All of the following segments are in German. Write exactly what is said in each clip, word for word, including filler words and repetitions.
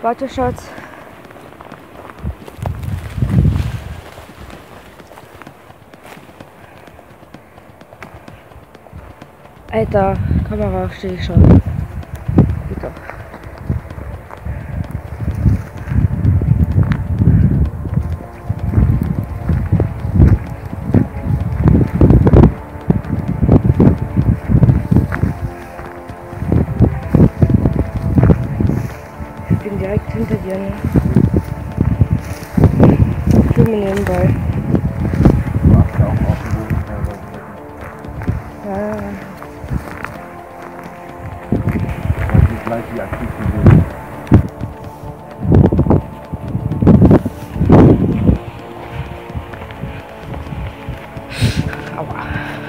Warte, Schatz. Alter, Kamera stehe ich schon. Geht doch. Ich bin direkt hinter dir, ne? Ich filme nebenbei. Ja. Gleich wie aktiv gewesen. Aua.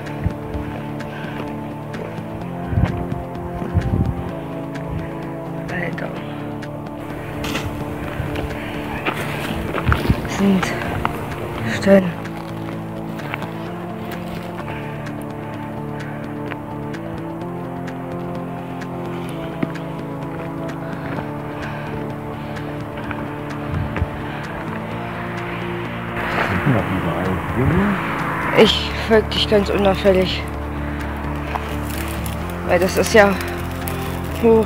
Alter. Das sind Stellen. Ich folge dich ganz unauffällig. Weil das ist ja hoch.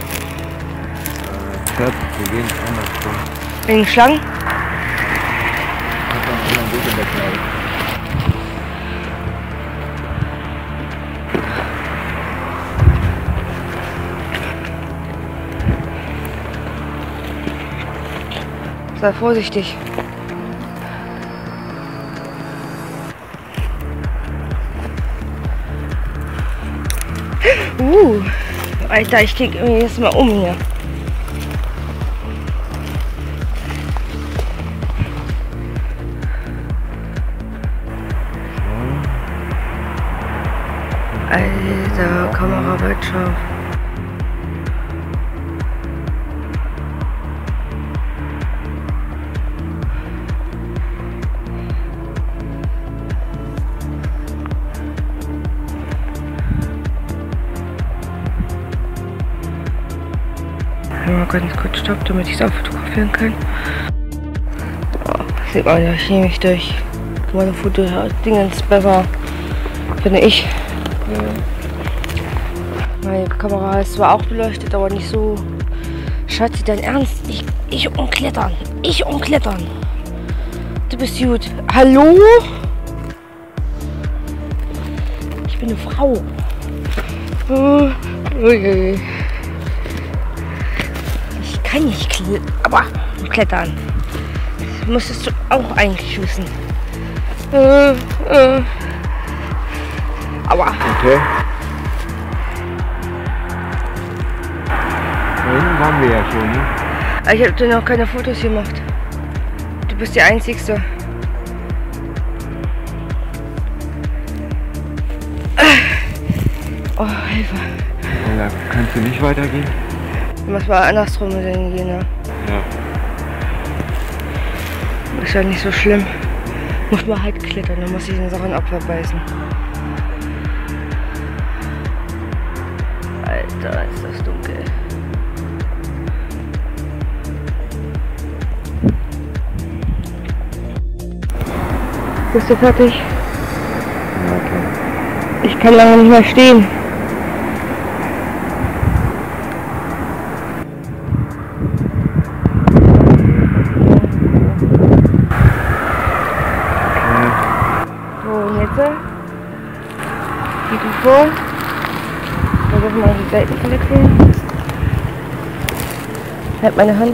Äh, Schatz, wir gehen andersrum. Wegen Schlangen? Ich hab einen anderen Weg in der Kleid. Sei vorsichtig. Uh, Alter, ich krieg mir jetzt mal um hier. Alter, Kamera weit scharf. Mal ganz kurz stopp, damit ich es auch fotografieren kann. Oh, sieht man ja, ich nehme mich durch meine Foto-Dingens besser, finde ich. Ja. Meine Kamera ist zwar auch beleuchtet, aber nicht so. Schatzi, dein Ernst? Ich, ich umklettern. Ich umklettern. Du bist gut. Hallo? Ich bin eine Frau. Oh, okay. Ich kann nicht klettern, aber klettern. Das müsstest du auch eigentlich wissen. Äh, äh. Aua. Okay. Da hinten waren wir ja schon, ne? Ich habe dir noch keine Fotos gemacht. Du bist die Einzigste. Oh, Hilfe. Ja, kannst du nicht weitergehen? Du musst mal andersrum mit denen gehen, ne? Ja. Ist ja nicht so schlimm. Muss man halt klettern, dann muss ich den Sachen abbeißen. Alter, ist das dunkel. Bist du fertig? Ja, okay. Ich kann lange nicht mehr stehen. Geht du vor. Versuch mal die Seiten zu wechseln. Halt meine Hand.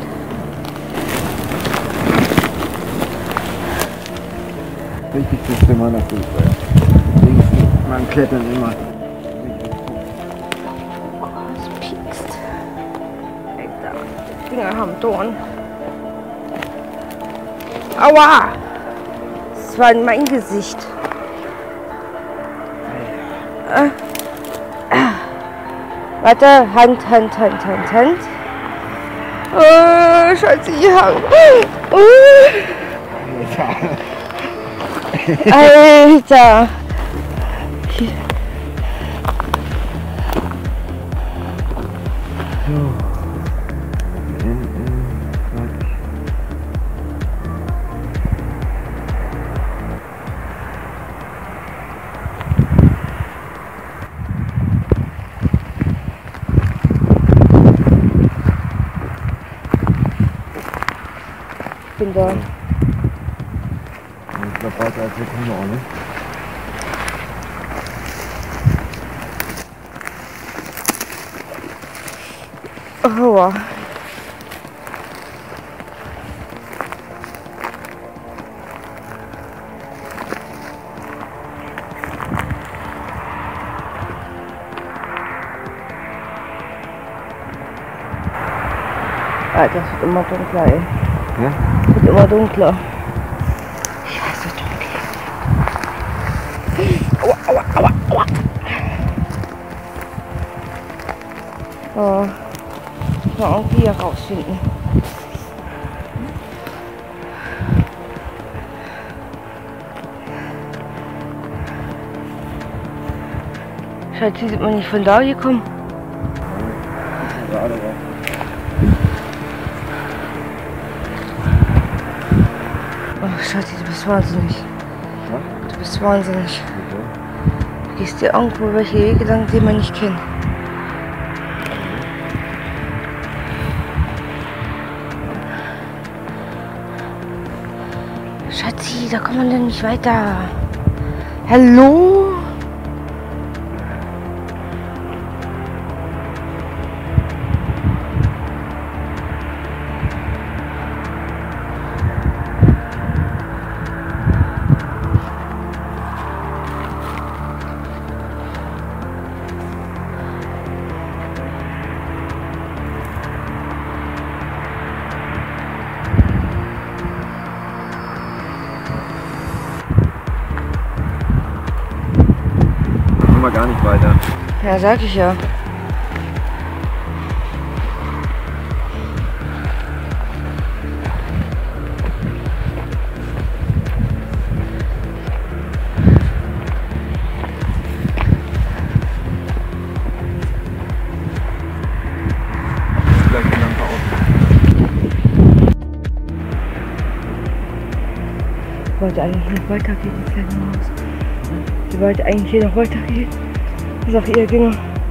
Wichtigste ist immer das Fußball. Man klettert immer. Oh, es piekst. Alter, die Finger haben Dorn. Aua! Das war in mein Gesicht. Äh. Äh. Warte, Hand, Hand, Hand, Hand, Hand. Oh, Schatzi, Hand. Oh. Alter. So. da. Ich glaube, weiter als wir kommen wir auch nicht. Aua. Alter, es wird immer dunkler, ey. Ja? Es wird immer dunkler. Ich weiß nicht, dunkel. Aua, aua, aua, aua. Oh. Ich mal irgendwie hier rausfinden. Schatzi, sind wir nicht von da gekommen? Gerade raus. Oh, Schatzi, du bist wahnsinnig. Ja? Du bist wahnsinnig. Okay. Du gehst dir irgendwo welche Wege lang, die man nicht kennt. Schatzi, da kommt man denn nicht weiter. Hallo? Gar nicht weiter. Ja, sag ich ja. Gleich die Lampe aus. Ich wollte eigentlich noch weitergehen, die kleine Maus. Sie wollte eigentlich hier noch weitergehen. Ich sag ihr, Dinger.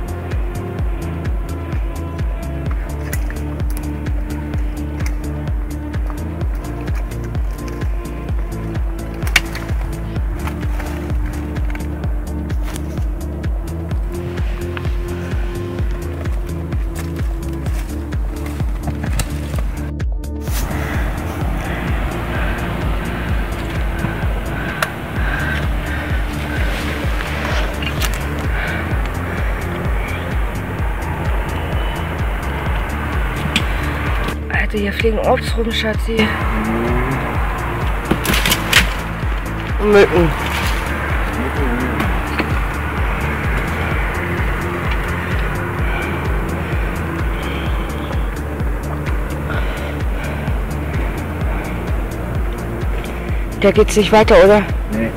Hier fliegen Obst rum, Schatzi. Mücken. Da geht's nicht weiter, oder? Nee.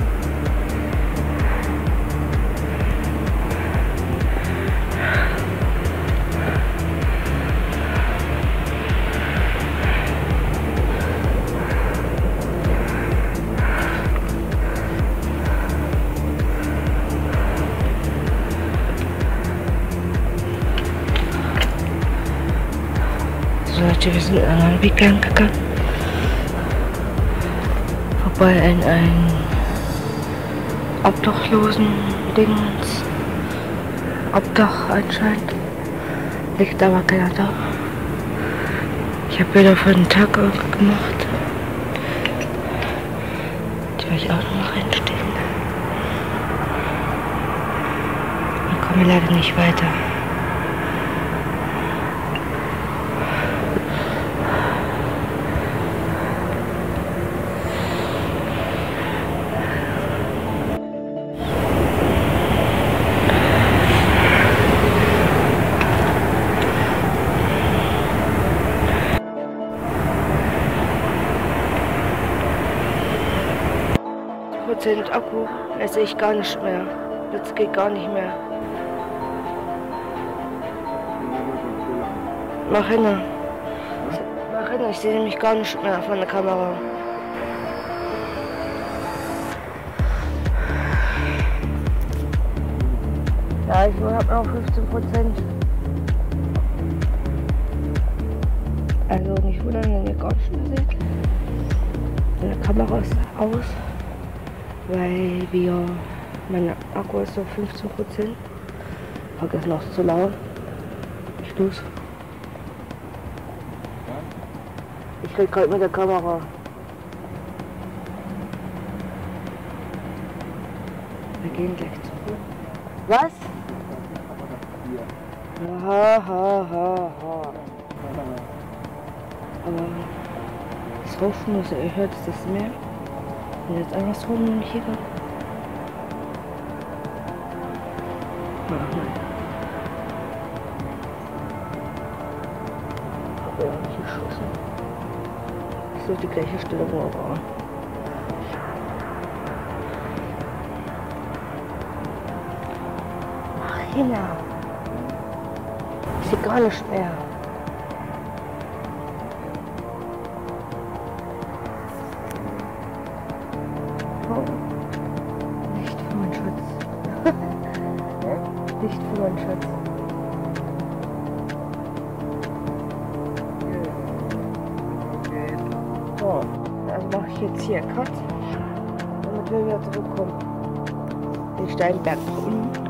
So, Leute, wir sind an einem Weg lang gegangen. Vorbei an einem obdachlosen Dingens. Obdach anscheinend. Liegt aber keiner da. Ich habe Bilder von den Tag gemacht. Die werde ich auch noch mal reinstellen. Dann kommen wir leider nicht weiter. Prozent Akku, das sehe ich gar nicht mehr. Das geht gar nicht mehr. Mach hin. Mach hin, ich sehe nämlich gar nicht mehr von der Kamera. Ja, ich habe noch fünfzehn Prozent. Also nicht wundern, wenn ihr gar nicht mehr seht. Meine Kamera ist aus, weil wir, mein Akku ist so fünfzehn Prozent. Vergessen noch zu laden. Schluss. Ich rede gerade mit der Kamera. Wir gehen gleich zurück. Was? Ha, ha, ha, ha. Aber das Rauschen, was ihr hört, ist das Meer. Und jetzt andersrum und hier. Ach nein. Aber ja nicht geschossen. Das ist die gleiche Stelle, wo er war. Ach, Hina. Ich sehe gar nicht mehr. Oh. Nicht für meinen Schatz. Nicht für meinen Schatz. So, also mache ich jetzt hier Cut, damit wir wieder zurückkommen. Den steilen Berg nach unten.